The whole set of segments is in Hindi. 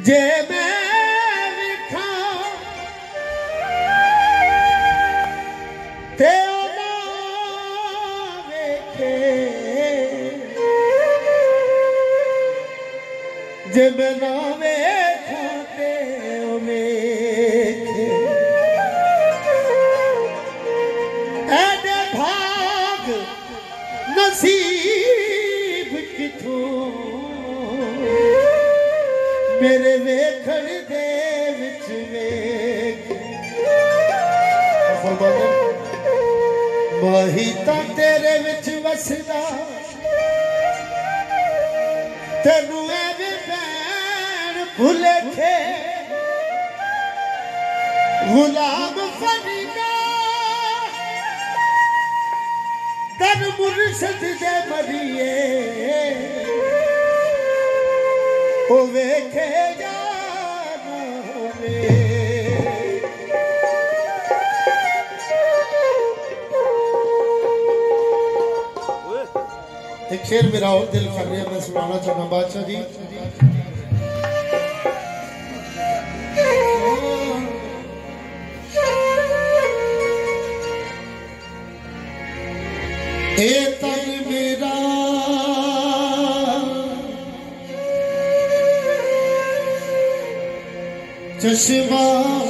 जे मैं विखा ते ना वेखे जे मैं ना वेखा ते वेखे ऐडे भाग नसीब किथों मेरे वेखण दे विच वेख माही तां तेरे विच वसदा तेनू एवे भैन भुलेखे गुलाम फरीदा तन मुर्शद दे मरिए ओ वेखे जाना एक शेर मेरा और दिल कर रहा है, मैं सुनाना चाहना बादशाह जी। ए तन मेरा चश्मा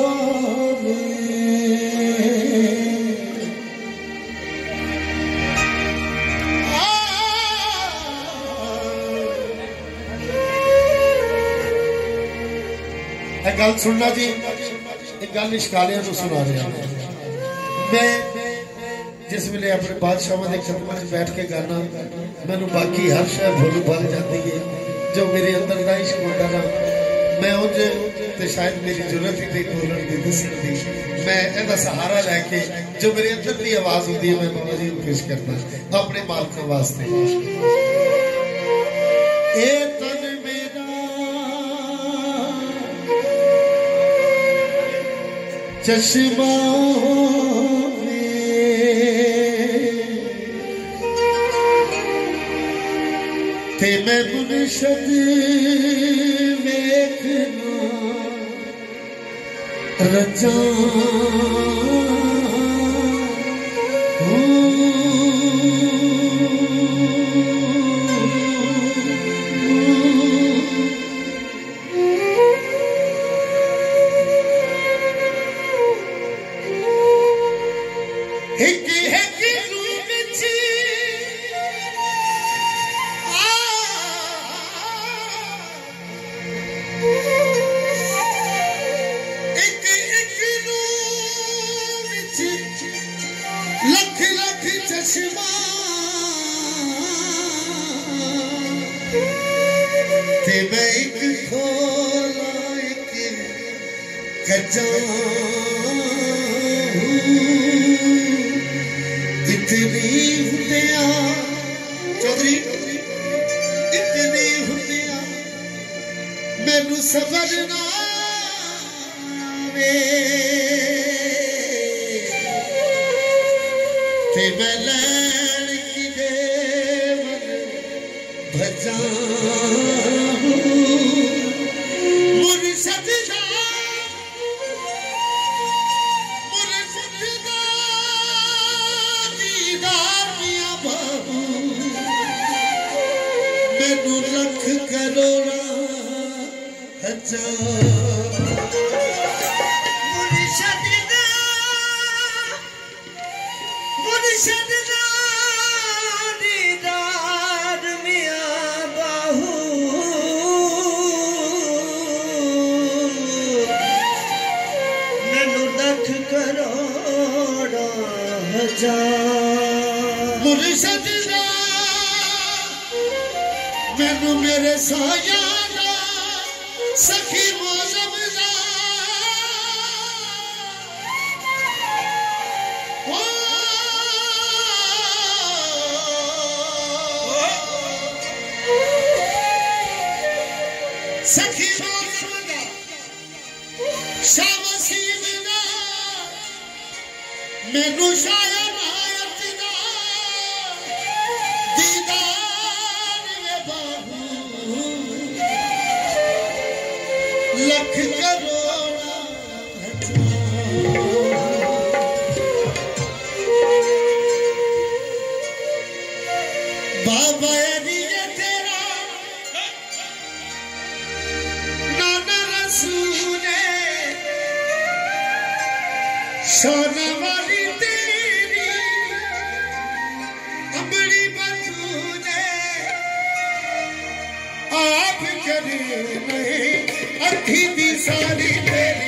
गल सुनना जी, एक गल इश्कालिया सुना रहा मैं जिस वे अपने बादशाह के कदम में बैठ के गाना मैनू बाकी हर शय भुल भल जाती है जो मेरे अंदर का इश्क होता ना मैं उंज तो शायद मेरी जरूरत ही नहीं बोलने की दसन की मैं इसका सहारा लैके जो मेरे अंदर की आवाज होती है मैं बाबा जी को पेश करता अपने मालकों वास्ते। चश्मा थे मैं मुर्शद वेखना रजा मैनू सबर ना ते मैं लैन की देवन भजा मुर्शद दीदार मियां बाबू मैनू लख करोड़ा दीदार मियां बाहू मैनू लख करोड़ा हजार मुर्शद मैनू मेरे साया सखी मौसम सखी मौसम शाम सीम मैनू शायर आयत दीदार वे बाबू लख करोड़ बाबा ये तेरा नाना रसूल सोना वाली तेरी अबड़ी बतूने आप करे नहीं अखी दी सारी तेरी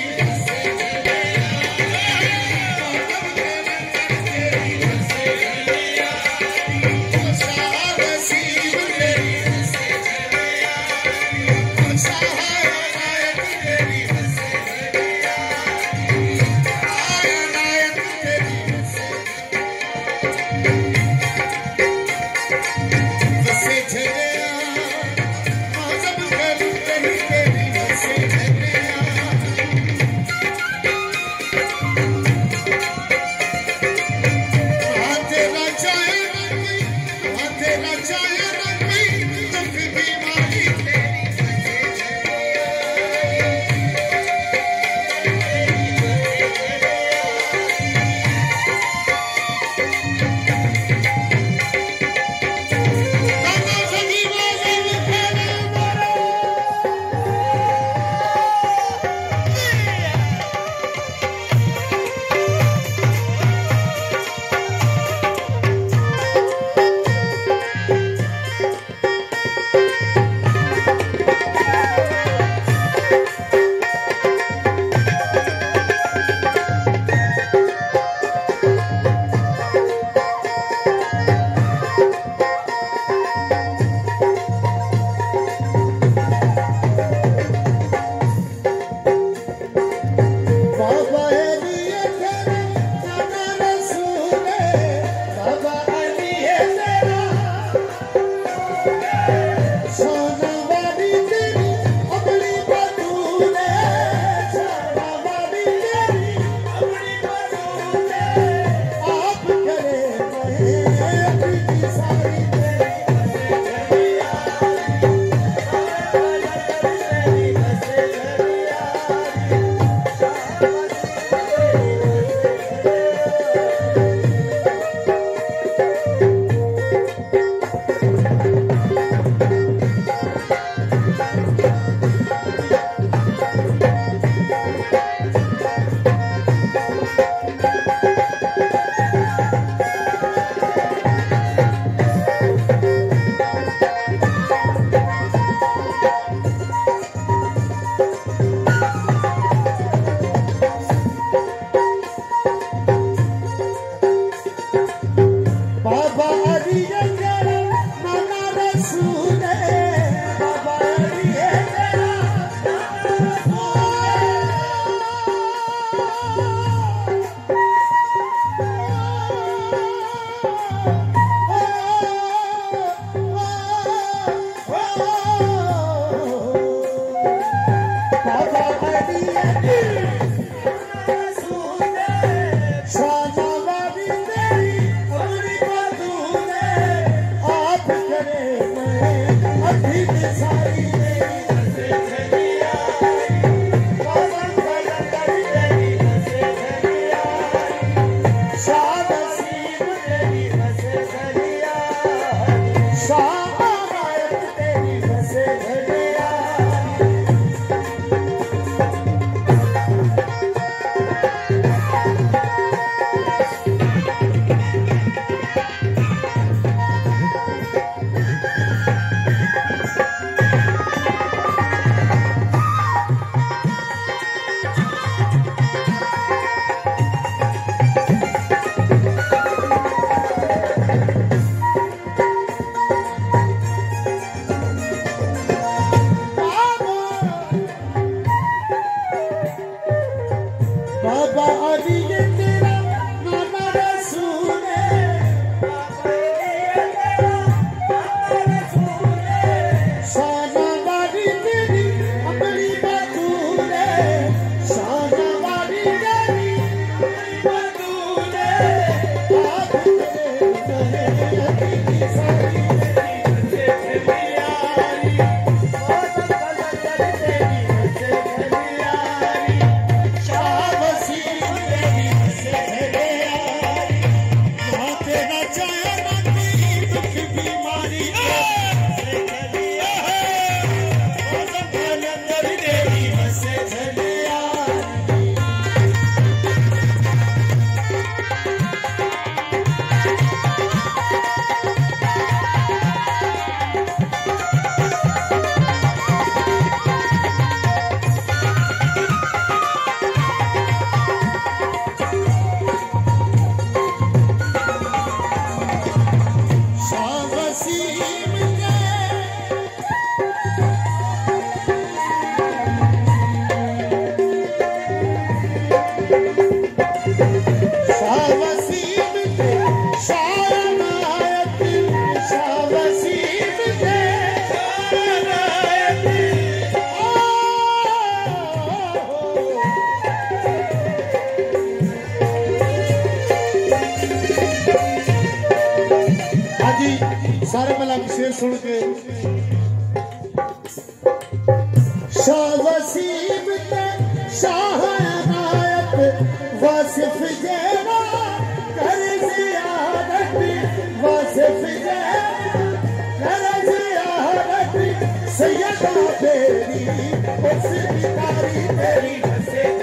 सारे मिला के शेर सुन के शाह वसीम ते शाह अनायत वासिफ जेरा कर जियारत वासिफ जेरा कर जियारत सैयदा तेरी उस कारी तेरी